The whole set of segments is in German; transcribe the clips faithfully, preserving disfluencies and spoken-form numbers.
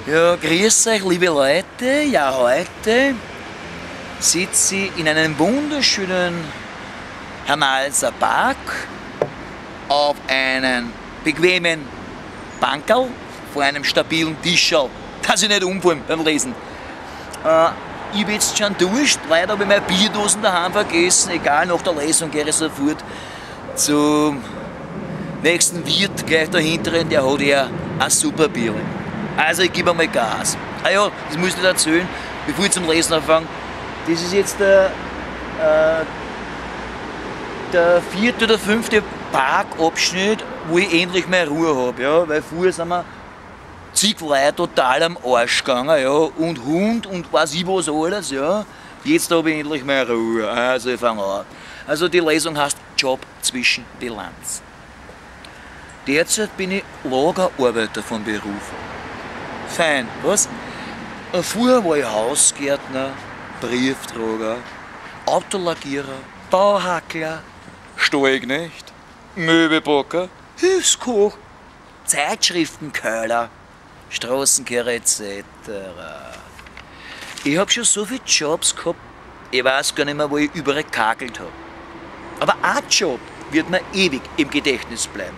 Ja, grüß euch, liebe Leute. Ja, heute sitze ich in einem wunderschönen Hernalser Park auf einem bequemen Bankerl vor einem stabilen Tischerl, dass ich nicht umfallen beim Lesen. Äh, ich bin jetzt schon durch, leider habe ich meine Bierdosen daheim vergessen. Egal, nach der Lesung gehe ich sofort zum nächsten Wirt gleich dahinter, der hat ja ein super Bier. Also ich gebe mal Gas. Ah ja, das muss ich nicht erzählen, bevor ich zum Lesen anfange. Das ist jetzt der, äh, der vierte oder fünfte Parkabschnitt, wo ich endlich mehr Ruhe habe. Ja? Weil vorher sind wir zig Leute total am Arsch gegangen, ja? Und Hund und weiß ich was alles. Ja? Jetzt habe ich endlich mehr Ruhe. Also ich fange an. Also die Lesung heißt Job zwischen die Lanz. Derzeit bin ich Lagerarbeiter von Beruf. Fein, was? Vorher war ich Hausgärtner, Briefträger, Autolackierer, Bauhackler, Stallknecht, Möbelbacker, Hilfskoch, Zeitschriftenköhler, Straßenkehrer et cetera. Ich habe schon so viele Jobs gehabt, ich weiß gar nicht mehr, wo ich überall gekakelt habe. Aber ein Job wird mir ewig im Gedächtnis bleiben.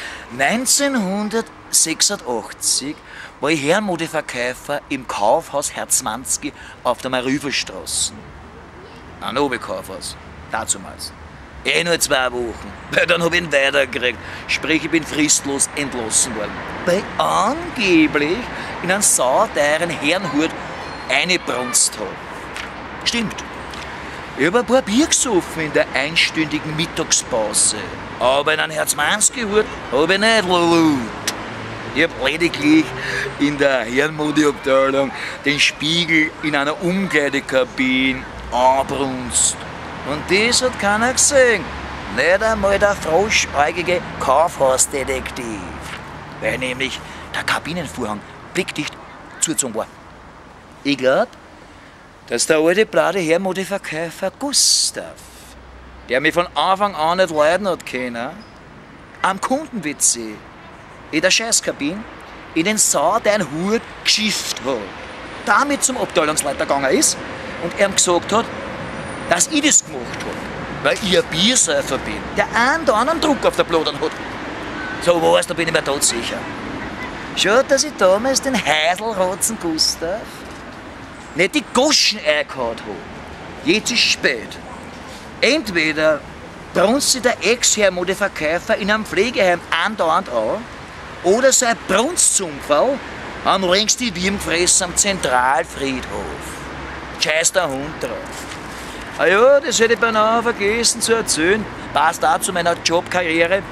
neunzehnhundertsechsundachtzig war ich Herrenmodeverkäufer im Kaufhaus Herzmanski auf der Marüferstraße. Ein Oberkaufhaus, dazumals. Eh nur zwei Wochen, weil dann habe ich ihn weitergekriegt. Sprich, ich bin fristlos entlassen worden. Weil angeblich in einen sauteuren Herrenhut eingebrunst habe. Stimmt. Ich habe ein paar Bier gesoffen in der einstündigen Mittagspause. Aber in einen Herzmanski-Hut habe ich nicht laut. Ich habe lediglich in der Herrenmodeabteilung den Spiegel in einer Umkleidekabine anbrunst. Und das hat keiner gesehen. Nicht einmal der froschäugige Kaufhausdetektiv. Weil nämlich der Kabinenvorhang blickdicht zugezogen war. Ich glaube, dass der alte blade Herrenmodeverkäufer Gustav, der mich von Anfang an nicht leiden hat können, am Kunden-W C, in der Scheißkabine, in den sauteuren Hut geschifft hat, damit zum Abteilungsleiter gegangen ist und ihm gesagt hat, dass ich das gemacht habe, weil ich ein Biersäufer bin, der einen oder anderen Druck auf der Blodern hat. So was, da bin ich mir tot sicher. Schon, dass ich damals den Heiselrotzen Gustav nicht die Goschen eingehauen habe. Jetzt ist spät. Entweder brunst sich der Ex-Herrenmodeverkäufer in einem Pflegeheim andauernd an, oder sein Brunstzumpferl am längsten Wurmfresser am Zentralfriedhof. Scheiß der Hund drauf. Ah ja, das hätte ich beinahe vergessen zu erzählen. Passt auch zu meiner Jobkarriere.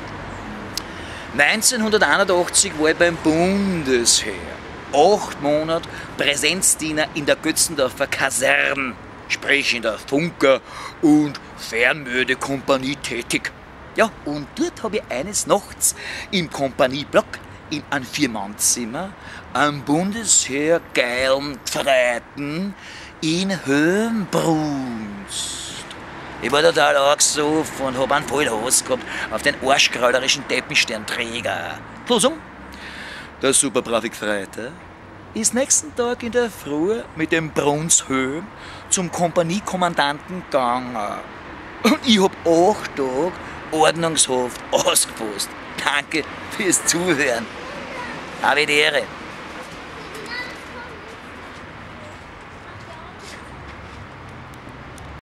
neunzehnhunderteinundachtzig war ich beim Bundesheer. Acht Monate Präsenzdiener in der Götzendorfer Kaserne, sprich in der Funker- und Fernmödekompanie tätig. Ja, und dort habe ich eines Nachts im Kompanieblock in einem Vier-Mann-Zimmer am Bundesheer geilen Gefreiten in Höhenbrunst. Ich war total angesoffen und habe einen voll Hass gehabt auf den arschkraulerischen Teppensternträger. Losung! Der super brave Gefreite ist nächsten Tag in der Früh mit dem Brunshöhm zum Kompaniekommandanten gegangen. Und ich hab acht Tage ordnungshaft ausgefasst. Danke fürs Zuhören. Habe die Ehre.